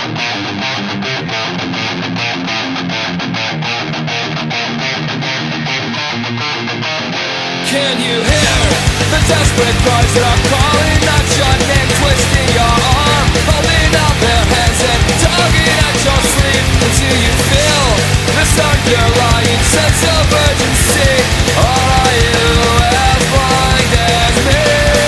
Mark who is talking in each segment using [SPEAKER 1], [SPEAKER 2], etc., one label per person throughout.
[SPEAKER 1] Can you hear the desperate cries that are calling out your name, twisting your arm, holding out their hands and tugging at your sleeve until you feel this underlying sense of urgency? Or are you as blind as me?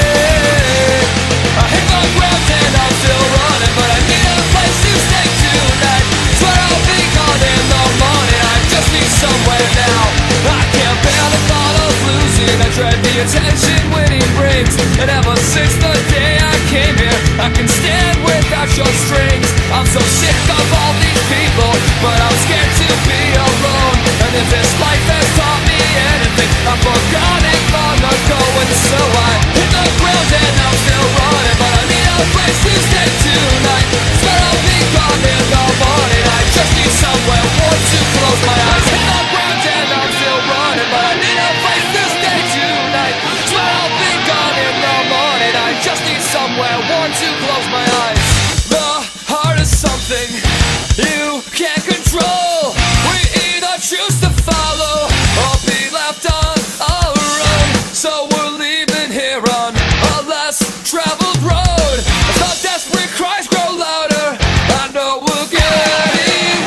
[SPEAKER 1] I hit the ground and I'm still running, but I need a place to stay tonight. Swear I'll be gone in the morning, I just need somewhere now. I can't bear the thought of losing, I dread the attention winning brings. And ever since the day I came here, I can stand without your strings. I'm so sick of all these people, but I'm scared to be alone. And if this life has taught me anything, I forgot it long ago. And so I hit the ground and I'm still running, but I need a place to stay tonight. Swear I'll be gone in the morning, I just need somewhere warm to close my eyes. Hit the ground and I'm still running, but I need a place to stay tonight. Swear I'll be gone in the morning, I just need somewhere warm to close my eyes. The heart is something you can't control. We either choose to follow or be left on our own. So we're leaving here on a less traveled road. As the desperate cries grow louder, I know we're getting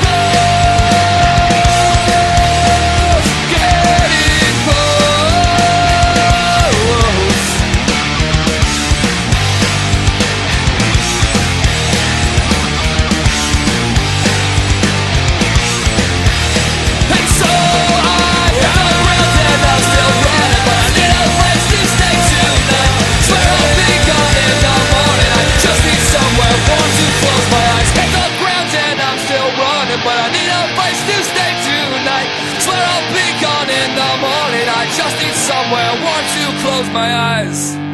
[SPEAKER 1] close, getting close. And so I hit the ground and I'm still running, but I need a place to stay tonight. Swear I'll be gone in the morning, I just need somewhere warm to close my eyes. Hit the ground and I'm still running, but I need a place to stay tonight. Swear I'll be gone in the morning, I just need somewhere warm to close my eyes.